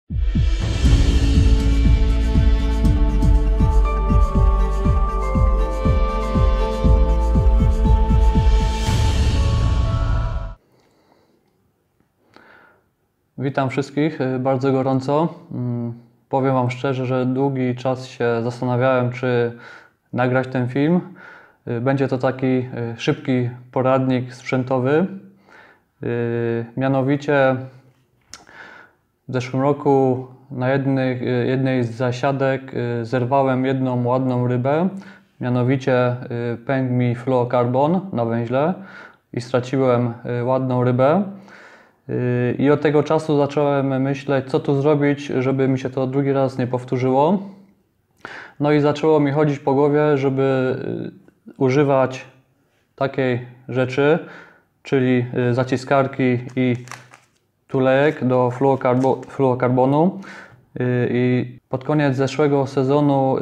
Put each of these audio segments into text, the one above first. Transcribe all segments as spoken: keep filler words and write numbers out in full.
Witam wszystkich bardzo gorąco. Powiem Wam szczerze, że długi czas się zastanawiałem, czy nagrać ten film. Będzie to taki szybki poradnik sprzętowy. Mianowicie w zeszłym roku na jednej, jednej z zasiadek zerwałem jedną ładną rybę. Mianowicie pękł mi fluorokarbon na węźle i straciłem ładną rybę. I od tego czasu zacząłem myśleć, co tu zrobić, żeby mi się to drugi raz nie powtórzyło. No i zaczęło mi chodzić po głowie, żeby używać takiej rzeczy, czyli zaciskarki i tulejek do fluorokarbonu. I pod koniec zeszłego sezonu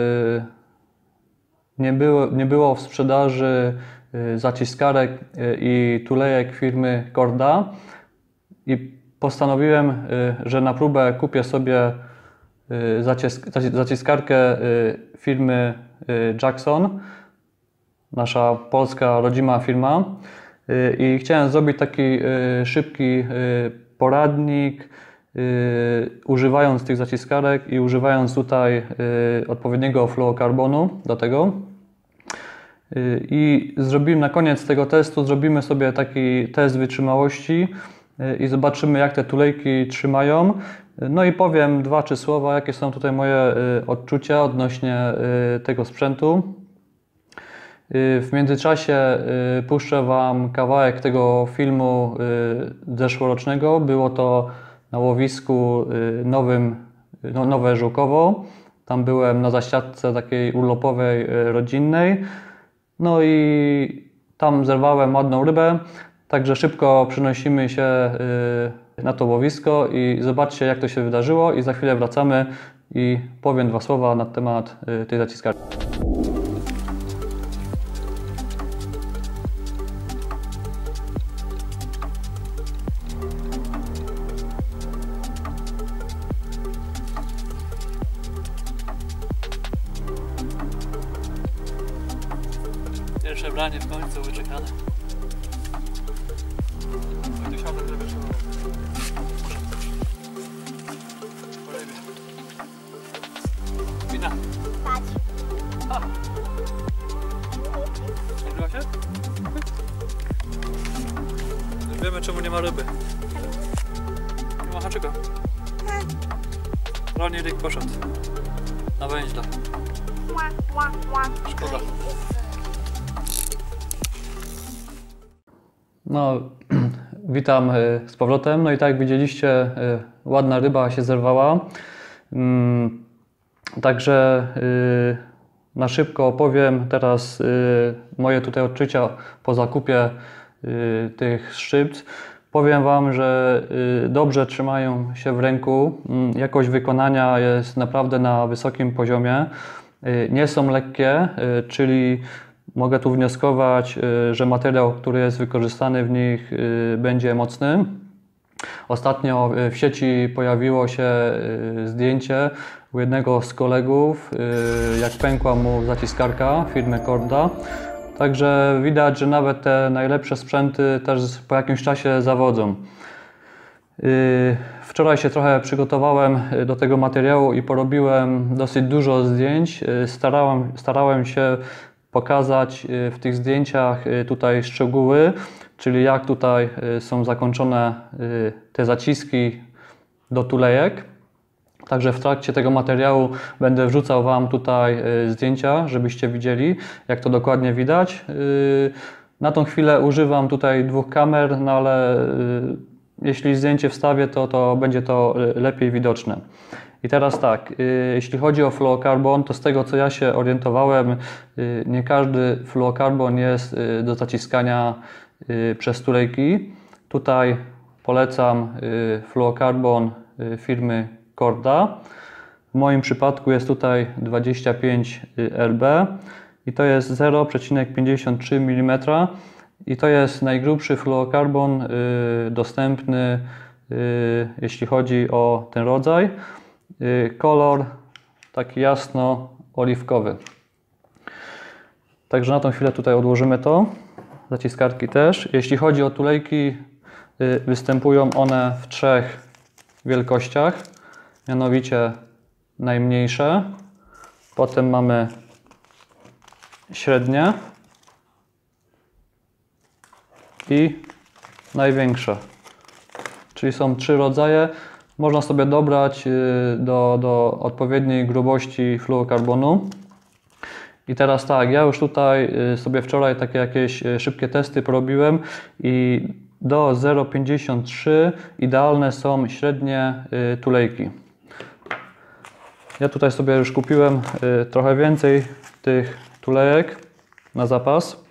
nie było, nie było w sprzedaży zaciskarek i tulejek firmy Korda. I postanowiłem, że na próbę kupię sobie zaciskarkę firmy Jackson, nasza polska rodzima firma. I chciałem zrobić taki szybki poradnik, używając tych zaciskarek i używając tutaj odpowiedniego fluorokarbonu do tego. I zrobimy na koniec tego testu, zrobimy sobie taki test wytrzymałości i zobaczymy, jak te tulejki trzymają. No i powiem dwa, trzy słowa, jakie są tutaj moje odczucia odnośnie tego sprzętu. W międzyczasie puszczę Wam kawałek tego filmu zeszłorocznego. Było to na łowisku nowym, no, Nowe Żółkowo. Tam byłem na zasiadce takiej urlopowej, rodzinnej. No i tam zerwałem ładną rybę. Także szybko przenosimy się na to łowisko i zobaczcie, jak to się wydarzyło, i za chwilę wracamy i powiem dwa słowa na temat tej zaciskarki. Pierwsze branie w końcu wyczekane. Wina. A. Nagrywa się? Już wiemy, czemu nie ma ryby. Nie ma haczyka. Ronnie Rick poszedł na węźle. Szkoda. No, witam z powrotem. No i tak jak widzieliście, ładna ryba się zerwała. Także na szybko opowiem teraz moje tutaj odczucia po zakupie tych szczypc. Powiem Wam, że dobrze trzymają się w ręku. Jakość wykonania jest naprawdę na wysokim poziomie. Nie są lekkie, czyli mogę tu wnioskować, że materiał, który jest wykorzystany w nich, będzie mocny. Ostatnio w sieci pojawiło się zdjęcie u jednego z kolegów, jak pękła mu zaciskarka firmy Korda. Także widać, że nawet te najlepsze sprzęty też po jakimś czasie zawodzą. Wczoraj się trochę przygotowałem do tego materiału i porobiłem dosyć dużo zdjęć. Starałem, starałem się pokazać w tych zdjęciach tutaj szczegóły, czyli jak tutaj są zakończone te zaciski do tulejek. Także w trakcie tego materiału będę wrzucał Wam tutaj zdjęcia, żebyście widzieli, jak to dokładnie widać. Na tą chwilę używam tutaj dwóch kamer, no ale jeśli zdjęcie wstawię, to, to będzie to lepiej widoczne. I teraz tak, jeśli chodzi o fluorokarbon, to z tego, co ja się orientowałem, nie każdy fluorokarbon jest do zaciskania przez tulejki. Tutaj polecam fluorokarbon firmy Korda. W moim przypadku jest tutaj dwadzieścia pięć R B i to jest zero przecinek pięćdziesiąt trzy milimetra i to jest najgrubszy fluorokarbon dostępny jeśli chodzi o ten rodzaj. Kolor taki jasno oliwkowy. Także na tą chwilę tutaj odłożymy to. Zaciskarki też. Jeśli chodzi o tulejki, występują one w trzech wielkościach. Mianowicie najmniejsze, potem mamy średnie i największe. Czyli są trzy rodzaje. Można sobie dobrać do, do odpowiedniej grubości fluorokarbonu. I teraz tak, ja już tutaj sobie wczoraj takie jakieś szybkie testy porobiłem i do zero przecinek pięćdziesiąt trzy idealne są średnie tulejki. Ja tutaj sobie już kupiłem trochę więcej tych tulejek na zapas.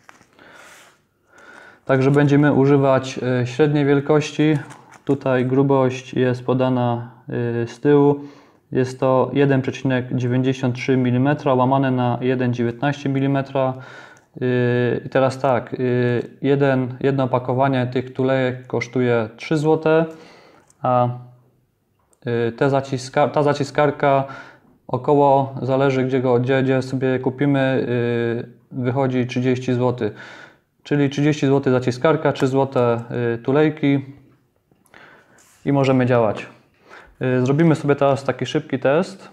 Także będziemy używać średniej wielkości. Tutaj grubość jest podana z tyłu. Jest to jeden przecinek dziewięćdziesiąt trzy milimetra łamane na jeden przecinek dziewiętnaście milimetra. I teraz tak, jeden, jedno opakowanie tych tulejek kosztuje trzy złote, a te zaciska, ta zaciskarka około, zależy gdzie, go, gdzie, gdzie sobie kupimy, wychodzi trzydzieści złotych. Czyli trzydzieści złotych zaciskarka, trzy złote tulejki i możemy działać. Zrobimy sobie teraz taki szybki test.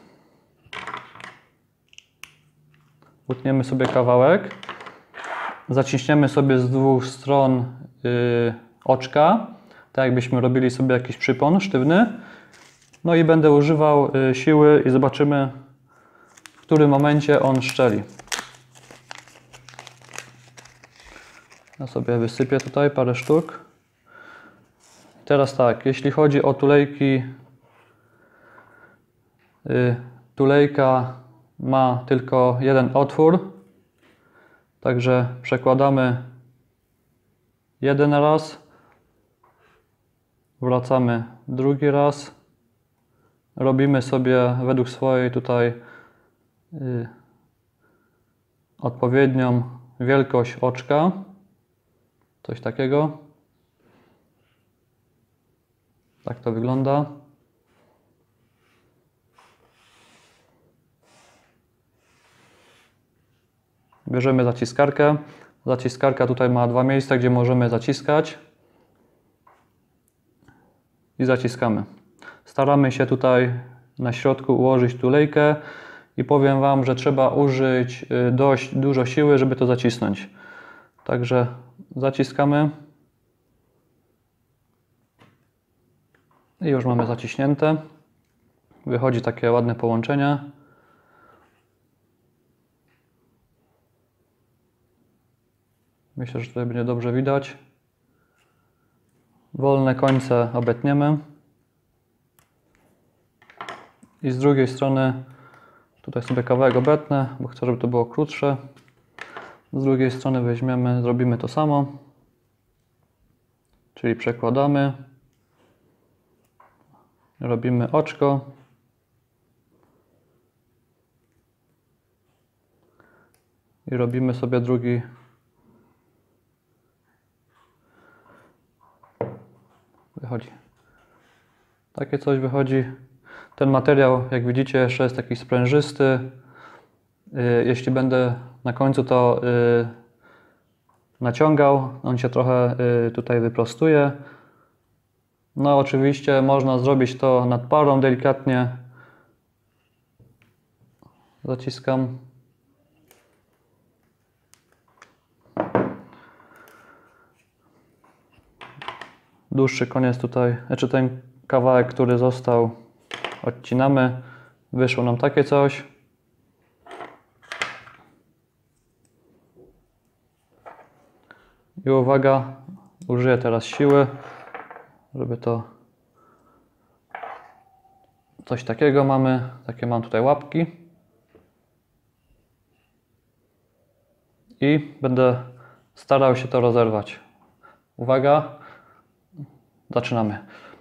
Utniemy sobie kawałek. Zaciśniemy sobie z dwóch stron yy, oczka, tak jakbyśmy robili sobie jakiś przypon sztywny. No i będę używał yy, siły i zobaczymy, w którym momencie on szczeli. Ja sobie wysypię tutaj parę sztuk. Teraz tak, jeśli chodzi o tulejki, yy, tulejka ma tylko jeden otwór. Także przekładamy jeden raz, wracamy drugi raz, robimy sobie według swojej tutaj y, odpowiednią wielkość oczka, coś takiego. Tak to wygląda. Bierzemy zaciskarkę. Zaciskarka tutaj ma dwa miejsca, gdzie możemy zaciskać. I zaciskamy. Staramy się tutaj na środku ułożyć tulejkę i powiem Wam, że trzeba użyć dość dużo siły, żeby to zacisnąć. Także zaciskamy. I już mamy zaciśnięte. Wychodzi takie ładne połączenie. Myślę, że tutaj będzie dobrze widać. Wolne końce obetniemy. I z drugiej strony tutaj sobie kawałek obetnę, bo chcę, żeby to było krótsze. Z drugiej strony weźmiemy, zrobimy to samo. Czyli przekładamy. Robimy oczko. I robimy sobie drugi. Wychodzi. Takie coś wychodzi. Ten materiał, jak widzicie, jeszcze jest taki sprężysty. Jeśli będę na końcu to naciągał, on się trochę tutaj wyprostuje. No oczywiście można zrobić to nad parą delikatnie. Zaciskam. Dłuższy koniec tutaj, znaczy ten kawałek, który został, odcinamy. Wyszło nam takie coś. I uwaga, użyję teraz siły, żeby to coś takiego mamy. Takie mam tutaj łapki. I będę starał się to rozerwać. Uwaga. Zaczynamy.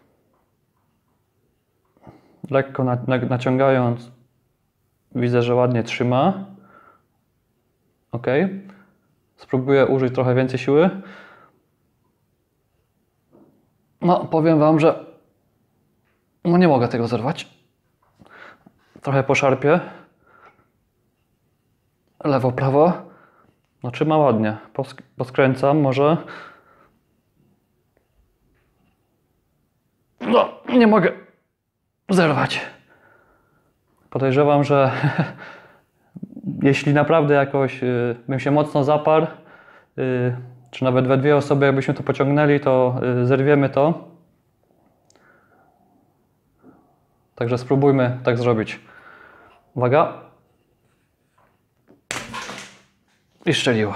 Lekko na, na, naciągając, widzę, że ładnie trzyma. Ok. Spróbuję użyć trochę więcej siły. No, powiem Wam, że no nie mogę tego zerwać. Trochę poszarpię. Lewo, prawo. No trzyma ładnie. Posk poskręcam może. No, nie mogę zerwać. Podejrzewam, że jeśli naprawdę jakoś y, bym się mocno zaparł, y, czy nawet we dwie osoby jakbyśmy to pociągnęli, to y, zerwiemy to. Także spróbujmy tak zrobić. Uwaga. I strzeliło.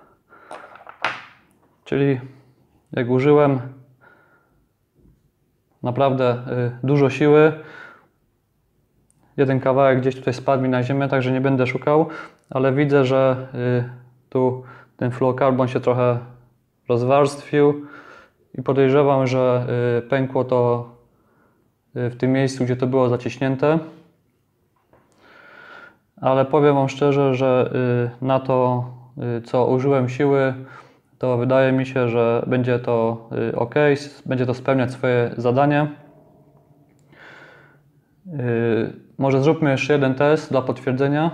Czyli jak użyłem naprawdę y, dużo siły, jeden kawałek gdzieś tutaj spadł mi na ziemię, także nie będę szukał, ale widzę, że y, tu ten fluorokarbon się trochę rozwarstwił i podejrzewam, że y, pękło to y, w tym miejscu, gdzie to było zaciśnięte. Ale powiem Wam szczerze, że y, na to, y, co użyłem siły, to wydaje mi się, że będzie to y, ok, będzie to spełniać swoje zadanie. Y, może zróbmy jeszcze jeden test dla potwierdzenia.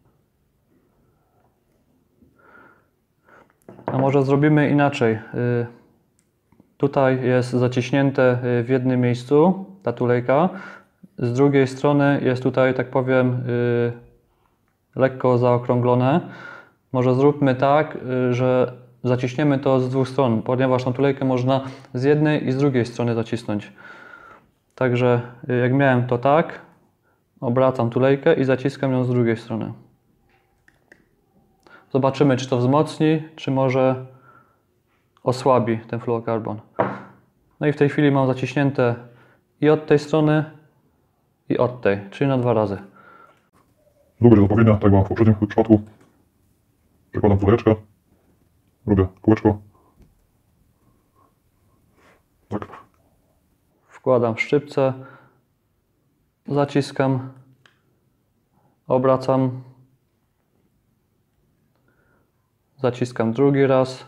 A może zrobimy inaczej. Y, tutaj jest zaciśnięte w jednym miejscu ta tulejka. Z drugiej strony jest tutaj, tak powiem, y, lekko zaokrąglone. Może zróbmy tak, y, że zaciśniemy to z dwóch stron, ponieważ tą tulejkę można z jednej i z drugiej strony zacisnąć. Także y, jak miałem to tak, obracam tulejkę i zaciskam ją z drugiej strony. Zobaczymy, czy to wzmocni, czy może osłabi ten fluorokarbon. No i w tej chwili mam zaciśnięte i od tej strony, i od tej, czyli na dwa razy. Lubię do zapowiednia, tak jak w poprzednim przypadku. Przekładam tulejeczkę, robię kółeczko. Tak. Wkładam szczypce, zaciskam, obracam, zaciskam drugi raz.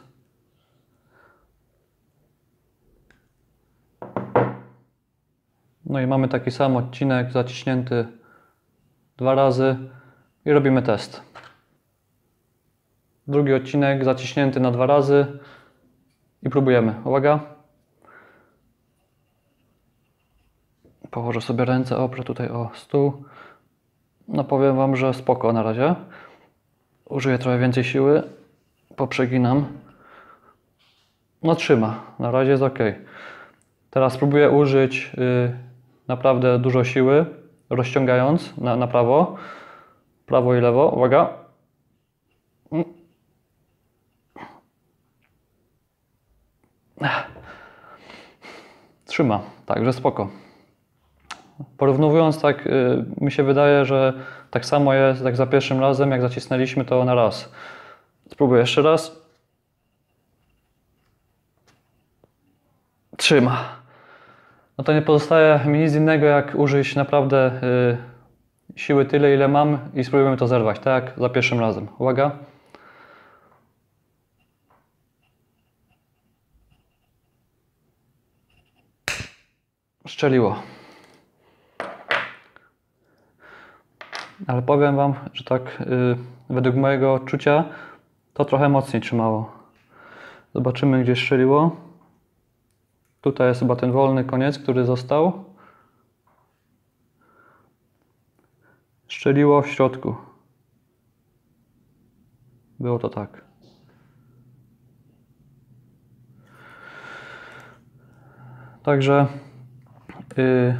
No i mamy taki sam odcinek zaciśnięty dwa razy i robimy test. Drugi odcinek zaciśnięty na dwa razy i próbujemy. Uwaga. Położę sobie ręce, oprę tutaj o stół. No powiem Wam, że spoko na razie. Użyję trochę więcej siły. Poprzeginam. No trzyma. Na razie jest ok. Teraz spróbuję użyć yy, naprawdę dużo siły, rozciągając na, na prawo. Prawo i lewo. Uwaga. Trzyma. Także spoko. Porównując tak, yy, mi się wydaje, że tak samo jest jak za pierwszym razem, jak zacisnęliśmy to na raz. Spróbuję jeszcze raz. Trzyma. No to nie pozostaje mi nic innego, jak użyć naprawdę yy, siły tyle, ile mam i spróbujemy to zerwać, tak jak za pierwszym razem. Uwaga. Strzeliło. Ale powiem Wam, że tak yy, według mojego odczucia to trochę mocniej trzymało. Zobaczymy, gdzie strzeliło. Tutaj jest chyba ten wolny koniec, który został. Strzeliło w środku. Było to tak. Także yy,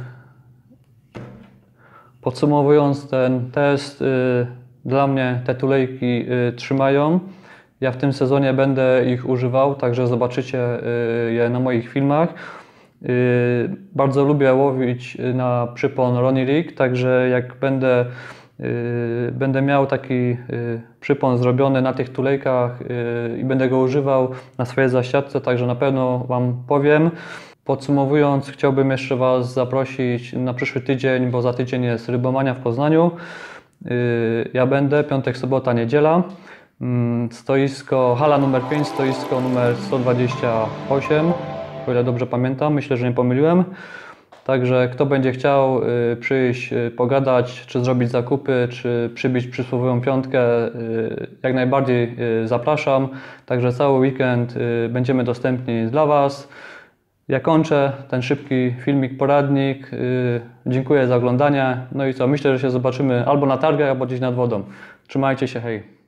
podsumowując ten test, yy, dla mnie te tulejki yy, trzymają. Ja w tym sezonie będę ich używał, także zobaczycie je na moich filmach. Bardzo lubię łowić na przypon Ronnie Rig, także jak będę, będę miał taki przypon zrobiony na tych tulejkach i będę go używał na swojej zasiadce, także na pewno Wam powiem. Podsumowując, chciałbym jeszcze Was zaprosić na przyszły tydzień, bo za tydzień jest Rybomania w Poznaniu. Ja będę, piątek, sobota, niedziela. Stoisko, hala numer pięć, stoisko numer sto dwadzieścia osiem. o ile dobrze pamiętam, myślę, że nie pomyliłem. Także kto będzie chciał y, przyjść, y, pogadać, czy zrobić zakupy, czy przybić przysłowiową piątkę, y, jak najbardziej y, zapraszam. Także cały weekend y, będziemy dostępni dla Was. Ja kończę ten szybki filmik, poradnik. Y, dziękuję za oglądanie. No i co, myślę, że się zobaczymy albo na targach, albo gdzieś nad wodą. Trzymajcie się, hej!